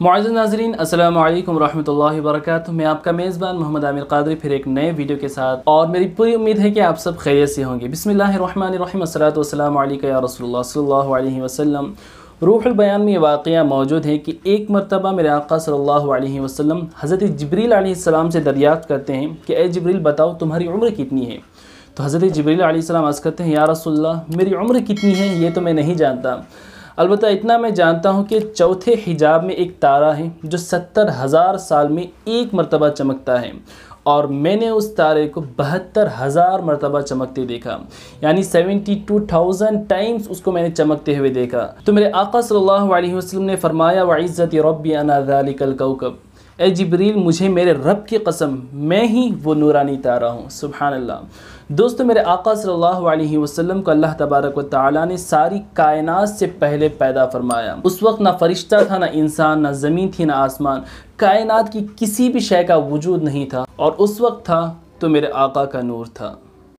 मुअज़्ज़िज़ नाज़रीन, अस्सलामु अलैकुम रहमतुल्लाहि व बरकातुहू। मैं आपका मेज़बान मोहम्मद आमिर क़ादरी फिर एक नए वीडियो के साथ, और मेरी पूरी उम्मीद है कि आप सब खैरियत से होंगे। बिस्मिल्लाहिर्रहमानिर्रहीम, अस्सलातु वस्सलामु अलैका या रसूलल्लाह सल्लल्लाहु अलैहि वसल्लम। रूहुल बयान में ये वाक़या मौजूद है कि एक मरतबा मेरे आका सल्लल्लाहु अलैहि वसल्लम हज़रत जिब्रील अलैहिस्सलाम से दरियाफ़्त करते हैं कि ए जिब्रील, बताओ तुम्हारी उम्र कितनी है। तो हज़रत जिब्रील अलैहिस्सलाम अर्ज़ करते हैं, या रसूलल्लाह, मेरी उम्र कितनी है ये तो मैं नहीं जानता, अलबत्ता इतना मैं जानता हूँ कि चौथे हिजाब में एक तारा है जो 70,000 साल में एक मरतबा चमकता है, और मैंने उस तारे को 72,000 मरतबा चमकते देखा, यानी 72,000 टाइम्स उसको मैंने चमकते हुए देखा। तो मेरे आका सल्लल्लाहु अलैहि वसल्लम ने फरमाया, व इज़्ज़ति रब्बी अना ज़ालिकल कौकब, ए जिब्रील, मुझे मेरे रब की कसम, मैं ही वो नूरानी तारा हूँ। सुभान अल्लाह। दोस्तों, मेरे आका सल्लल्लाहु अलैहि वसल्लम को अल्लाह तबारक व तआला ने सारी कायनात से पहले पैदा फरमाया। उस वक्त ना फरिश्ता था, ना इंसान, ना ज़मीन थी, ना आसमान, कायनात की किसी भी शय का वजूद नहीं था, और उस वक्त था तो मेरे आका का नूर था।